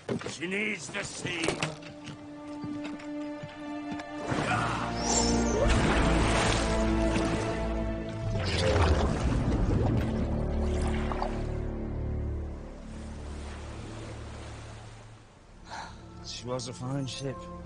She needs the sea. She was a fine ship.